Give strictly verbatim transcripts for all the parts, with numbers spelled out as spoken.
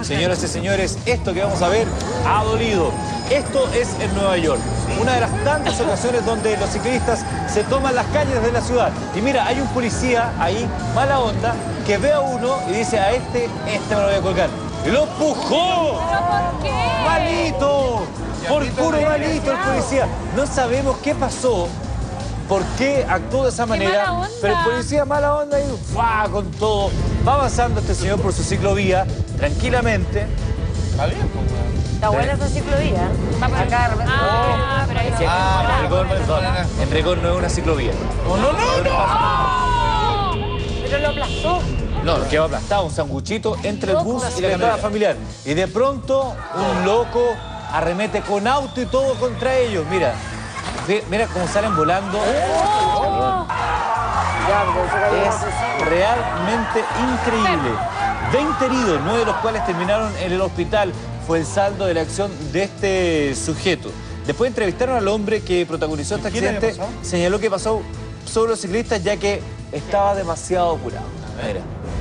Señoras y señores, esto que vamos a ver ha dolido. Esto es en Nueva York, una de las tantas ocasiones donde los ciclistas se toman las calles de la ciudad. Y mira, hay un policía ahí, mala onda, que ve a uno y dice, a este, este me lo voy a colgar. ¡Y lo empujó! ¿Pero por qué? ¡Malito! Por puro malito el policía. No sabemos qué pasó, por qué actuó de esa manera, mala onda. pero el policía mala onda y ¡fua! Con todo. Va avanzando este señor por su ciclovía, tranquilamente. Está bien, pues. Está buena esa ciclovía. Vamos Acá de repente. Ah, pero ahí sí. Ah, En rigor, perdón, en rigor no es una ciclovía. ¡No, no, no! no. Pero lo aplastó. No, quedó aplastado, un sanguchito entre el bus y la camioneta familiar. Y de pronto, un loco arremete con auto y todo contra ellos. Mira, ve- mira cómo salen volando. Es realmente increíble. veinte heridos, nueve de los cuales terminaron en el hospital. Fue el saldo de la acción de este sujeto. Después entrevistaron al hombre que protagonizó este ¿Y quién accidente. había pasado? Señaló que pasó sobre los ciclistas ya que estaba demasiado apurado. Mira.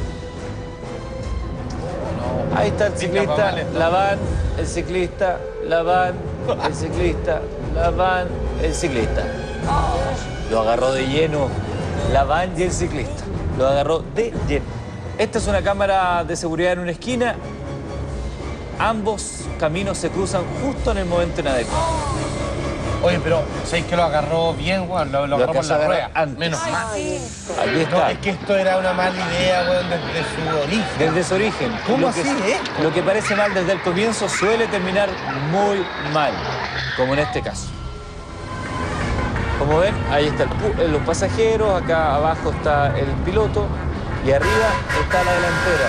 Ahí está el ciclista, la van, el ciclista, la van, el ciclista, la van, el ciclista. Lo agarró de lleno la van y el ciclista. Lo agarró de lleno. Esta es una cámara de seguridad en una esquina. Ambos caminos se cruzan justo en el momento inadecuado. Oye, pero ¿sabéis que lo agarró bien, weón? Lo, lo Lo agarró por alcanzó a la agarrar rueda. antes. Menos mal. Aquí No, está. es que esto era una mala idea, weón, desde su origen. Desde su origen. ¿Cómo Lo así, que, eh? Lo que parece mal desde el comienzo suele terminar muy mal, como en este caso. Como ven, ahí están los pasajeros, acá abajo está el piloto y arriba está la delantera.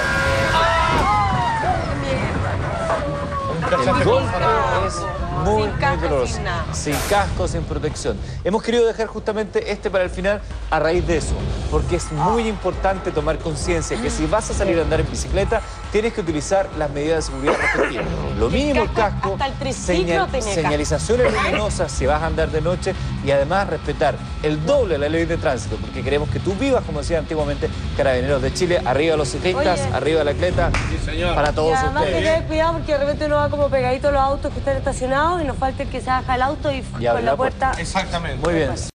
El golpe es muy, Sin casco, muy doloroso. sin nada. Sin casco, sin protección. Hemos querido dejar justamente este para el final a raíz de eso, porque es muy importante tomar conciencia que si vas a salir a andar en bicicleta, tienes que utilizar las medidas de seguridad respectivas. Lo mínimo el casco, Hasta el triciclo tenía casco. señalizaciones luminosas si vas a andar de noche y además respetar el doble de la ley de tránsito, porque queremos que tú vivas, como decía antiguamente Carabineros de Chile, arriba los ciclistas, Oye. arriba la atleta, Sí, señor. para Y todos además hay que ustedes. tener cuidado porque de repente uno va como pegadito a los autos que están estacionados y nos falta el que se baja el auto y Y con abre la la puerta. Exactamente. Muy bien.